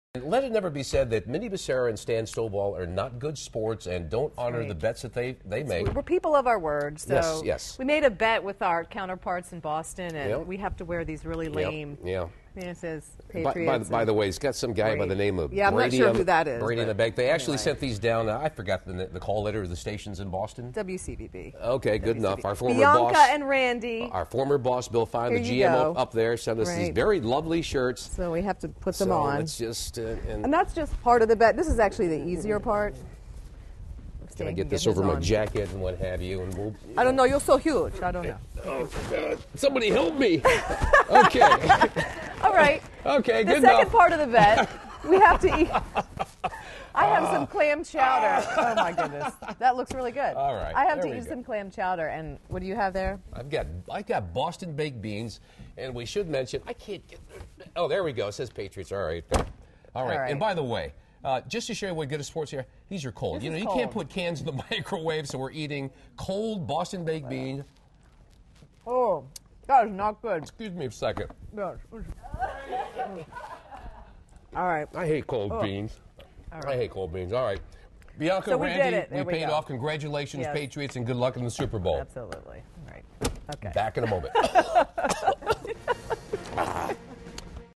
Let it never be said that Mindy and Stan Stovall are not good sports and don't honor the bets that they make. We're people of our word, so yes. We made a bet with our counterparts in Boston, and we have to wear these really lame. It says Patriots. By the way, it's got some guy by the name of Brady. I'm not sure who that is. Brady in the back. They actually sent these down. I forgot the call letter of the stations in Boston. WCVB. Okay, good enough. Our former Bianca boss and Randy. Our former boss, Bill Fine, the GM up there, sent us these very lovely shirts. So we have to put them on. It's just, and that's just part of the bet. This is actually the easier part. Can I get this over my jacket and what have you? And I don't know. You're so huge. I don't know. Oh, God. Somebody help me. Okay. All right. Okay, good enough. The second part of the bet, we have to eat. I have some clam chowder. Oh, my goodness. That looks really good. All right. I have to eat some clam chowder. And what do you have there? I got Boston baked beans. And we should mention, I can't get. Oh, there we go. It says Patriots. All right. All right. And by the way, just to show you what good of sports here, these are cold. You can't put cans in the microwave, so we're eating cold Boston baked beans. Oh, that is not good. Excuse me a second. All right. I hate cold beans. All right. I hate cold beans. All right. Bianca, So Randy, we paid off. Congratulations, Patriots, and good luck in the Super Bowl. Absolutely. All right. Okay. Back in a moment.